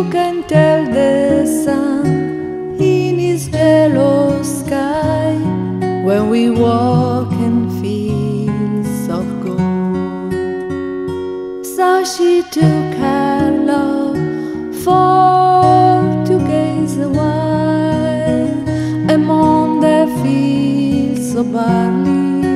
you can tell the sun in his yellow sky when we walk in fields of gold. So she took her love for to gaze a while among the fields of barley.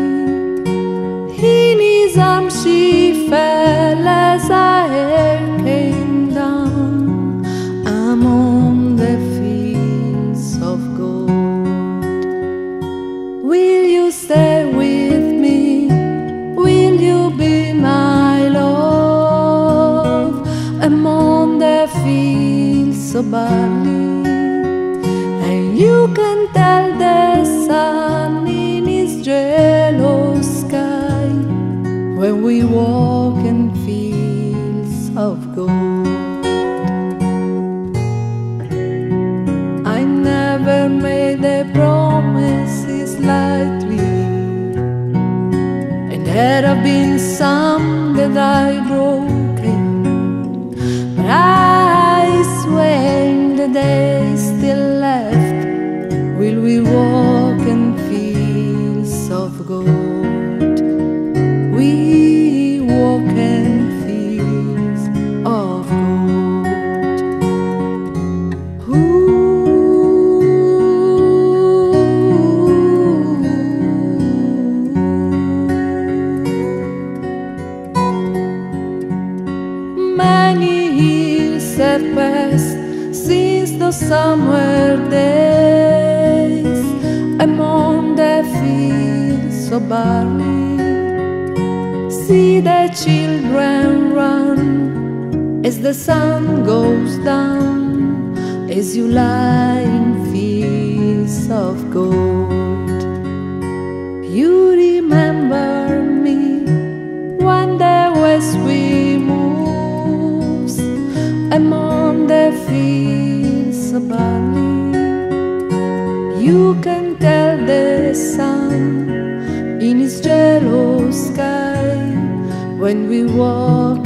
In his arms she fell as her hair came down among the fields of gold. Will you stay with me? Will you be my love among the fields of barley? And you can tell the sun in his yellow sky when we walk in fields of gold. I never made the promises lightly, and there have been some that I broken, but I swear the day still left. Will we walk in fields of gold? We walk in fields of gold. Many years have passed since those summer days among the fields of barley. See the children run as the sun goes down, as you lie in fields of gold. You remember me when the west wind moves among the fields of barley. You can tell the sun in his yellow sky when we walk